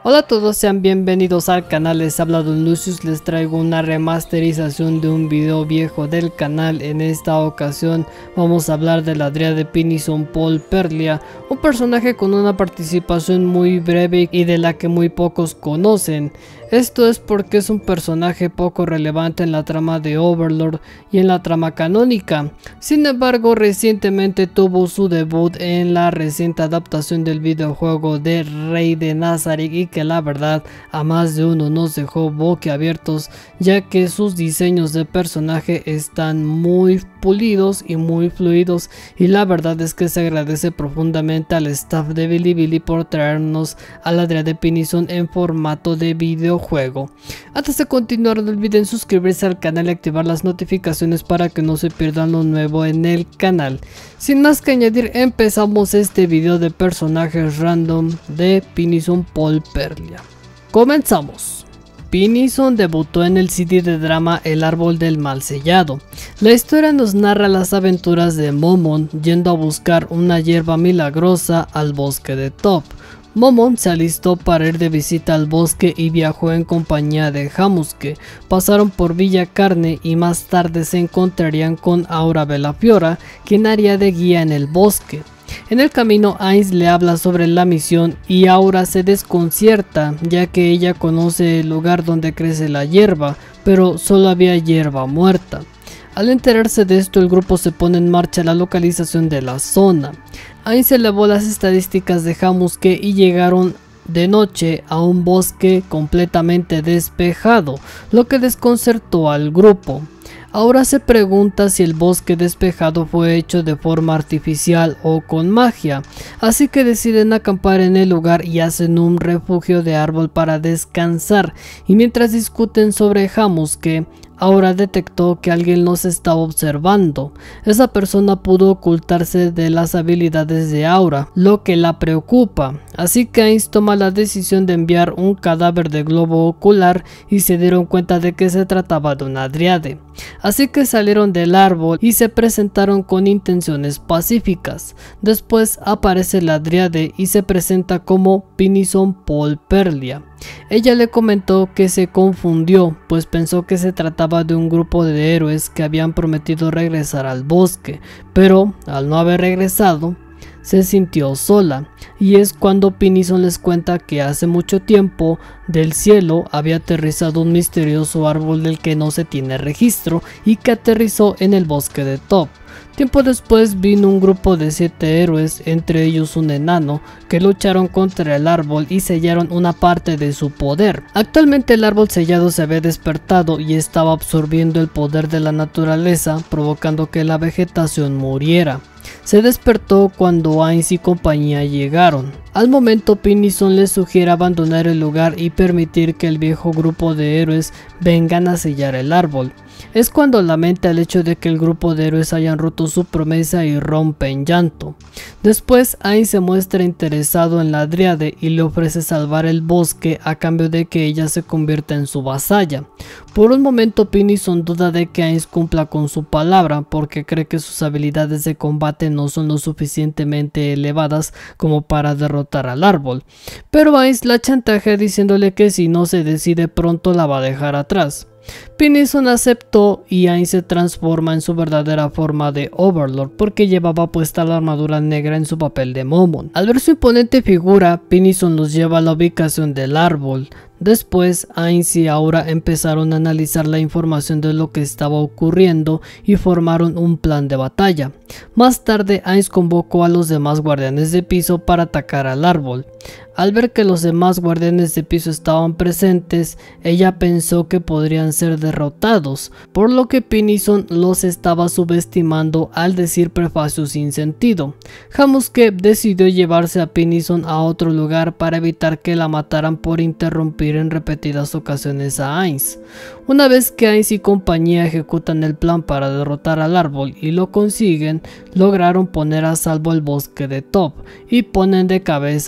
Hola a todos, sean bienvenidos al canal, les habla Don Lucius, les traigo una remasterización de un video viejo del canal. En esta ocasión vamos a hablar de la Dryade Pinison Paul Perlia, un personaje con una participación muy breve y de la que muy pocos conocen. Esto es porque es un personaje poco relevante en la trama de Overlord y en la trama canónica. Sin embargo, recientemente tuvo su debut en la reciente adaptación del videojuego de Rey de Nazarick y que la verdad a más de uno nos dejó boquiabiertos, ya que sus diseños de personaje están muy pulidos y muy fluidos, y la verdad es que se agradece profundamente al staff de Bilibili por traernos a la Dryade Pinison en formato de videojuego. Antes de continuar, no olviden suscribirse al canal y activar las notificaciones para que no se pierdan lo nuevo en el canal. Sin más que añadir, empezamos este video de personajes random de Pinison Paul Perlia. Comenzamos. Pinison debutó en el CD de drama El Árbol del Mal Sellado. La historia nos narra las aventuras de Momon yendo a buscar una hierba milagrosa al bosque de Top. Momon se alistó para ir de visita al bosque y viajó en compañía de Hamusuke. Pasaron por Villa Carne y más tarde se encontrarían con Aura Bellafiora, quien haría de guía en el bosque. En el camino, Ainz le habla sobre la misión y Aura se desconcierta, ya que ella conoce el lugar donde crece la hierba, pero solo había hierba muerta. Al enterarse de esto, el grupo se pone en marcha a la localización de la zona. Ainz elevó las estadísticas de Hamusuke y llegaron de noche a un bosque completamente despejado, lo que desconcertó al grupo. Ahora se pregunta si el bosque despejado fue hecho de forma artificial o con magia, así que deciden acampar en el lugar y hacen un refugio de árbol para descansar. Y mientras discuten sobre Hamusuke, Aura detectó que alguien los estaba observando. Esa persona pudo ocultarse de las habilidades de Aura, lo que la preocupa. Así que Ainz toma la decisión de enviar un cadáver de globo ocular y se dieron cuenta de que se trataba de una Dryade. Así que salieron del árbol y se presentaron con intenciones pacíficas. Después aparece la Dryade y se presenta como Pinison Paul Perlia. Ella le comentó que se confundió, pues pensó que se trataba de un grupo de héroes que habían prometido regresar al bosque, pero al no haber regresado, se sintió sola, y es cuando Pinison les cuenta que hace mucho tiempo del cielo había aterrizado un misterioso árbol del que no se tiene registro y que aterrizó en el bosque de Top. Tiempo después vino un grupo de 7 héroes, entre ellos un enano, que lucharon contra el árbol y sellaron una parte de su poder. Actualmente el árbol sellado se había despertado y estaba absorbiendo el poder de la naturaleza, provocando que la vegetación muriera. Se despertó cuando Ainz y compañía llegaron. Al momento, Pinison les sugiere abandonar el lugar y permitir que el viejo grupo de héroes vengan a sellar el árbol. Es cuando lamenta el hecho de que el grupo de héroes hayan roto su promesa y rompe en llanto. Después, Ainz se muestra interesado en la Dryade y le ofrece salvar el bosque a cambio de que ella se convierta en su vasalla. Por un momento, Pinison duda de que Ainz cumpla con su palabra porque cree que sus habilidades de combate no son lo suficientemente elevadas como para derrotar al árbol. Pero Ainz la chantajea diciéndole que si no se decide pronto la va a dejar atrás. Pinison aceptó y Ainz se transforma en su verdadera forma de Overlord porque llevaba puesta la armadura negra en su papel de Momon. Al ver su imponente figura, Pinison los lleva a la ubicación del árbol. Después, Ainz y Aura empezaron a analizar la información de lo que estaba ocurriendo y formaron un plan de batalla. Más tarde, Ainz convocó a los demás guardianes de piso para atacar al árbol. Al ver que los demás guardianes de piso estaban presentes, ella pensó que podrían ser derrotados, por lo que Pinison los estaba subestimando al decir prefacios sin sentido. Hamusuke decidió llevarse a Pinison a otro lugar para evitar que la mataran por interrumpir en repetidas ocasiones a Ainz. Una vez que Ainz y compañía ejecutan el plan para derrotar al árbol y lo consiguen, lograron poner a salvo el bosque de Top y ponen de cabeza a Pinison.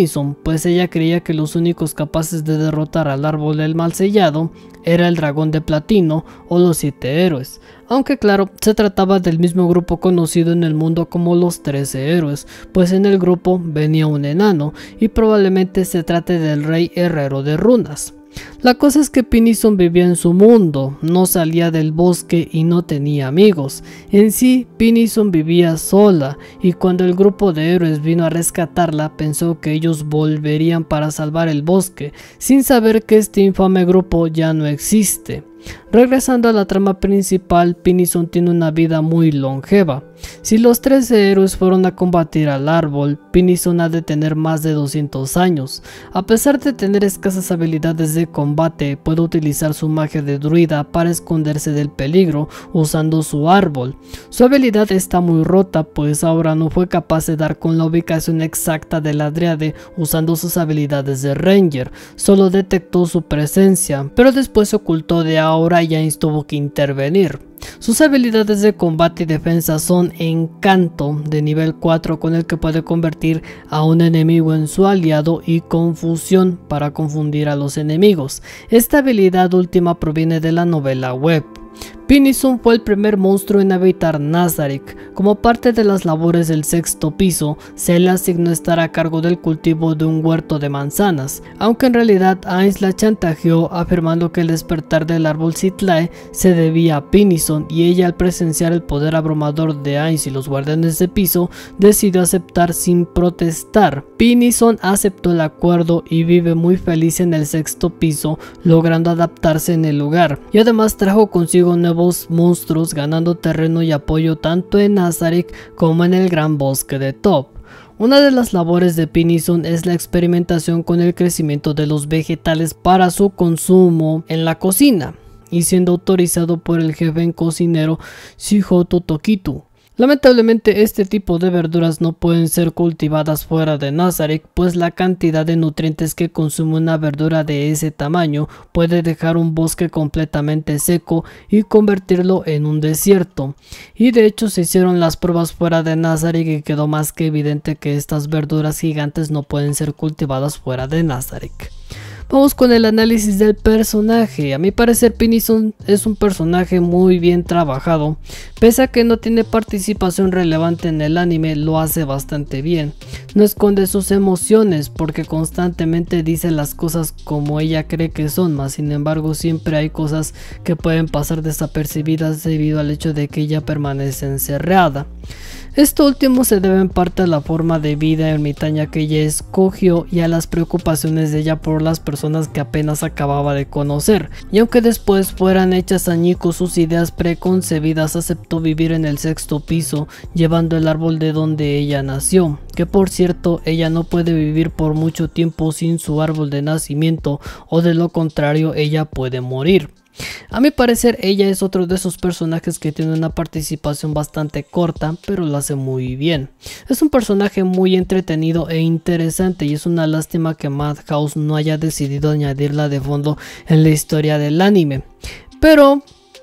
Pinison, pues ella creía que los únicos capaces de derrotar al árbol del mal sellado era el dragón de platino o los 7 héroes, aunque claro, se trataba del mismo grupo conocido en el mundo como los 13 héroes, pues en el grupo venía un enano y probablemente se trate del rey herrero de runas. La cosa es que Pinison vivía en su mundo, no salía del bosque y no tenía amigos. En sí, Pinison vivía sola y cuando el grupo de héroes vino a rescatarla pensó que ellos volverían para salvar el bosque, sin saber que este infame grupo ya no existe. Regresando a la trama principal, Pinison tiene una vida muy longeva. Si los 13 héroes fueron a combatir al árbol, Pinison ha de tener más de 200 años. A pesar de tener escasas habilidades de combate, puede utilizar su magia de druida para esconderse del peligro usando su árbol. Su habilidad está muy rota, pues ahora no fue capaz de dar con la ubicación exacta de la Dríade usando sus habilidades de Ranger, solo detectó su presencia, pero después se ocultó de ahora y Ainz tuvo que intervenir. Sus habilidades de combate y defensa son Encanto de nivel 4 con el que puede convertir a un enemigo en su aliado y Confusión para confundir a los enemigos. Esta habilidad última proviene de la novela web. Pinison fue el primer monstruo en habitar Nazarick. Como parte de las labores del 6º piso, se le asignó estar a cargo del cultivo de un huerto de manzanas, aunque en realidad Ainz la chantajeó afirmando que el despertar del árbol Citlae se debía a Pinison y ella al presenciar el poder abrumador de Ainz y los guardianes de piso decidió aceptar sin protestar. Pinison aceptó el acuerdo y vive muy feliz en el 6º piso, logrando adaptarse en el lugar, y además trajo consigo nuevos monstruos, ganando terreno y apoyo tanto en Nazarick como en el gran bosque de Top. Una de las labores de Pinison es la experimentación con el crecimiento de los vegetales para su consumo en la cocina, y siendo autorizado por el jefe cocinero Shihoto Tokitu. Lamentablemente este tipo de verduras no pueden ser cultivadas fuera de Nazarick, pues la cantidad de nutrientes que consume una verdura de ese tamaño puede dejar un bosque completamente seco y convertirlo en un desierto. Y de hecho se hicieron las pruebas fuera de Nazarick y quedó más que evidente que estas verduras gigantes no pueden ser cultivadas fuera de Nazarick. Vamos con el análisis del personaje. A mi parecer Pinison es un personaje muy bien trabajado. Pese a que no tiene participación relevante en el anime, lo hace bastante bien. No esconde sus emociones porque constantemente dice las cosas como ella cree que son, mas sin embargo siempre hay cosas que pueden pasar desapercibidas debido al hecho de que ella permanece encerrada. Esto último se debe en parte a la forma de vida ermitaña que ella escogió y a las preocupaciones de ella por las personas que apenas acababa de conocer, y aunque después fueran hechas añicos sus ideas preconcebidas, aceptó vivir en el 6º piso llevando el árbol de donde ella nació, que por cierto ella no puede vivir por mucho tiempo sin su árbol de nacimiento, o de lo contrario ella puede morir. A mi parecer ella es otro de esos personajes que tiene una participación bastante corta, pero lo hace muy bien. Es un personaje muy entretenido e interesante y es una lástima que Madhouse no haya decidido añadirla de fondo en la historia del anime. Pero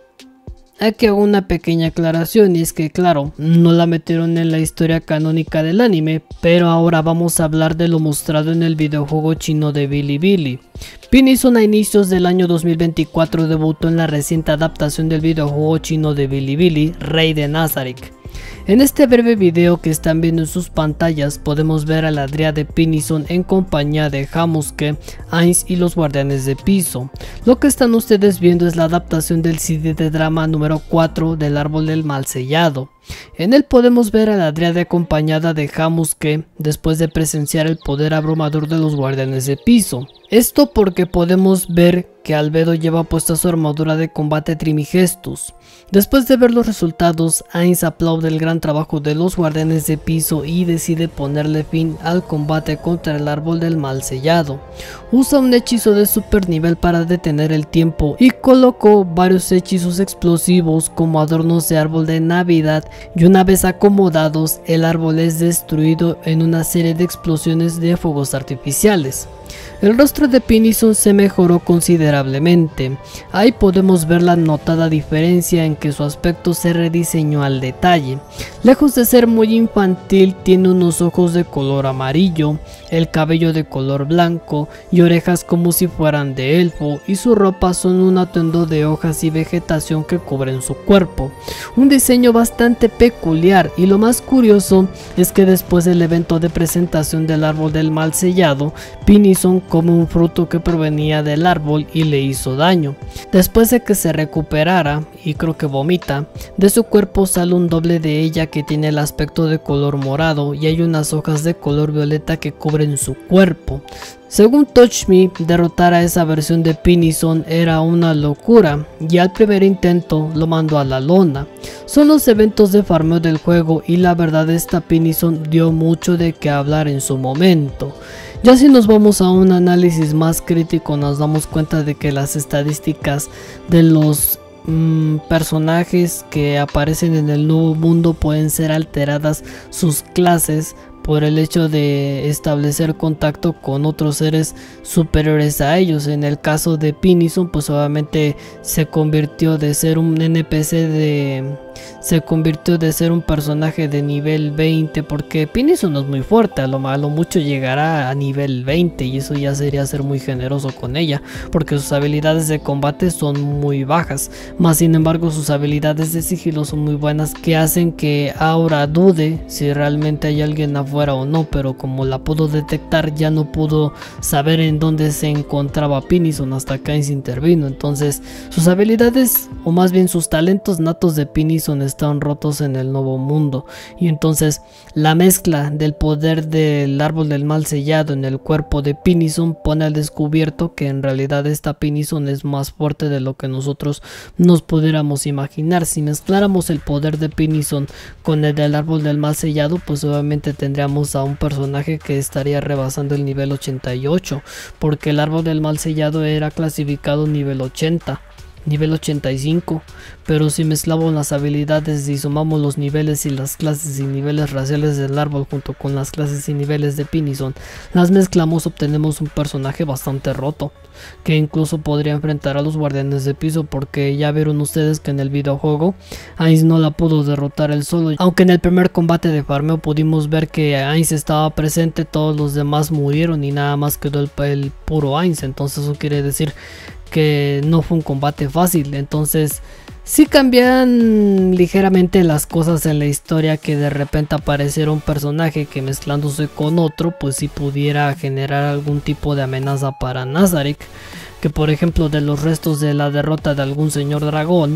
aquí hago una pequeña aclaración, y es que claro, no la metieron en la historia canónica del anime, pero ahora vamos a hablar de lo mostrado en el videojuego chino de Bilibili. Pinison a inicios del año 2024 debutó en la reciente adaptación del videojuego chino de Bilibili, Rey de Nazarick. En este breve video que están viendo en sus pantallas podemos ver a la Dríade Pinison en compañía de Hamusuke, Ainz y los guardianes de piso. Lo que están ustedes viendo es la adaptación del CD de drama número 4 del árbol del mal sellado. En él podemos ver a la Dríade acompañada de Hamusuke después de presenciar el poder abrumador de los guardianes de piso. Esto porque podemos ver que Albedo lleva puesta su armadura de combate Trimigestus. Después de ver los resultados, Ainz aplaude el gran trabajo de los guardianes de piso y decide ponerle fin al combate contra el árbol del mal sellado. Usa un hechizo de super nivel para detener el tiempo y colocó varios hechizos explosivos como adornos de árbol de Navidad, y una vez acomodados el árbol es destruido en una serie de explosiones de fuegos artificiales. El rostro de Pinison se mejoró considerablemente. Ahí podemos ver la notada diferencia en que su aspecto se rediseñó al detalle. Lejos de ser muy infantil, tiene unos ojos de color amarillo, el cabello de color blanco y orejas como si fueran de elfo, y su ropa son un atuendo de hojas y vegetación que cubren su cuerpo. Un diseño bastante peculiar, y lo más curioso es que después del evento de presentación del árbol del mal sellado, Pinison come un fruto que provenía del árbol y le hizo daño. Después de que se recuperara, y creo que vomita, de su cuerpo sale un doble de ella que tiene el aspecto de color morado y hay unas hojas de color violeta que cubren su cuerpo. Según Touch Me, derrotar a esa versión de Pinison era una locura y al primer intento lo mandó a la lona. Son los eventos de farmeo del juego y la verdad esta Pinison dio mucho de qué hablar en su momento. Ya si nos vamos a un análisis más crítico nos damos cuenta de que las estadísticas de los personajes que aparecen en el nuevo mundo pueden ser alteradas sus clases por el hecho de establecer contacto con otros seres superiores a ellos. En el caso de Pinison, pues obviamente se convirtió de ser un NPC se convirtió de ser un personaje de nivel 20, porque Pinison no es muy fuerte, a lo mucho llegará a nivel 20 y eso ya sería ser muy generoso con ella, porque sus habilidades de combate son muy bajas, más sin embargo sus habilidades de sigilo son muy buenas, que hacen que Aura dude si realmente hay alguien afuera o no, pero como la pudo detectar ya no pudo saber en dónde se encontraba Pinison hasta que Ainz intervino. Entonces sus habilidades, o más bien sus talentos natos de Pinison están rotos en el nuevo mundo, y entonces la mezcla del poder del árbol del mal sellado en el cuerpo de Pinison pone al descubierto que en realidad esta Pinison es más fuerte de lo que nosotros nos pudiéramos imaginar. Si mezcláramos el poder de Pinison con el del árbol del mal sellado, pues obviamente tendríamos a un personaje que estaría rebasando el nivel 88, porque el árbol del mal sellado era clasificado nivel 80. Nivel 85, pero si mezclamos las habilidades y sumamos los niveles y las clases y niveles raciales del árbol junto con las clases y niveles de Pinison, las mezclamos, obtenemos un personaje bastante roto, que incluso podría enfrentar a los guardianes de piso, porque ya vieron ustedes que en el videojuego Ainz no la pudo derrotar él solo, aunque en el primer combate de farmeo pudimos ver que Ainz estaba presente, todos los demás murieron y nada más quedó el puro Ainz. Entonces eso quiere decir que no fue un combate fácil. Entonces sí cambian ligeramente las cosas en la historia, que de repente apareciera un personaje que mezclándose con otro pues sí pudiera generar algún tipo de amenaza para Nazarick, que por ejemplo de los restos de la derrota de algún señor dragón,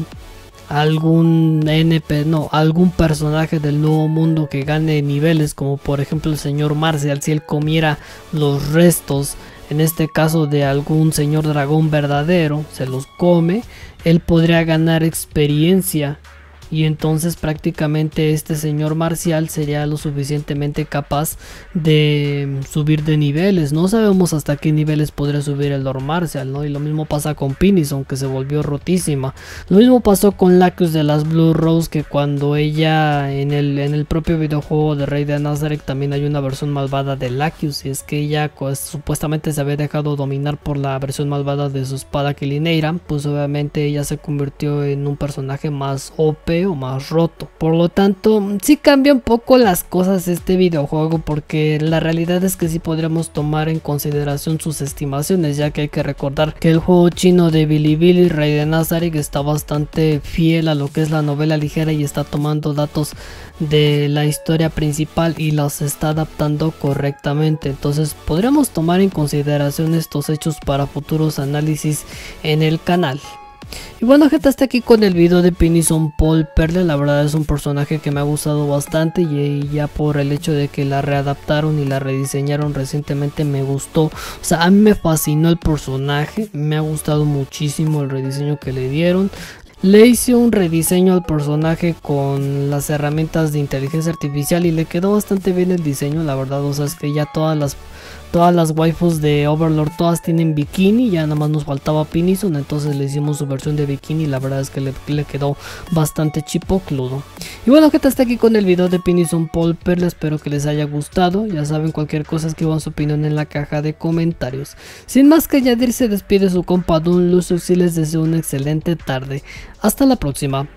algún algún personaje del nuevo mundo que gane niveles, como por ejemplo el señor Marcial, si él comiera los restos, en este caso de algún señor dragón verdadero, se los come, él podría ganar experiencia. Y entonces prácticamente este señor Marcial sería lo suficientemente capaz de subir de niveles. No sabemos hasta qué niveles podría subir el Lord Marcial, ¿no? Y lo mismo pasa con Pinison, que se volvió rotísima. Lo mismo pasó con Lacus de las Blue Rose, que cuando ella en el propio videojuego de Rey de Nazarick también hay una versión malvada de Lacus, y es que ella pues, supuestamente se había dejado dominar por la versión malvada de su espada Kilineira, pues obviamente ella se convirtió en un personaje más OP o más roto. Por lo tanto sí cambia un poco las cosas este videojuego, porque la realidad es que sí podríamos tomar en consideración sus estimaciones, ya que hay que recordar que el juego chino de Bilibili, Rey de Nazarick, está bastante fiel a lo que es la novela ligera y está tomando datos de la historia principal y los está adaptando correctamente. Entonces podríamos tomar en consideración estos hechos para futuros análisis en el canal. Y bueno gente, hasta aquí con el video de Pinison Paul Perle. La verdad es un personaje que me ha gustado bastante, y ya por el hecho de que la readaptaron y la rediseñaron recientemente me gustó. O sea, a mí me fascinó el personaje, me ha gustado muchísimo el rediseño que le dieron. Le hice un rediseño al personaje con las herramientas de inteligencia artificial y le quedó bastante bien el diseño, la verdad. O sea, es que ya todas las Todas las waifus de Overlord todas tienen bikini, ya nada más nos faltaba Pinison, entonces le hicimos su versión de bikini y la verdad es que le quedó bastante chipocludo. Y bueno gente, hasta aquí con el video de Pinison Paul Perla, espero que les haya gustado. Ya saben, cualquier cosa escriban su opinión en la caja de comentarios. Sin más que añadir, se despide su compa Don Lucius y les deseo una excelente tarde. Hasta la próxima.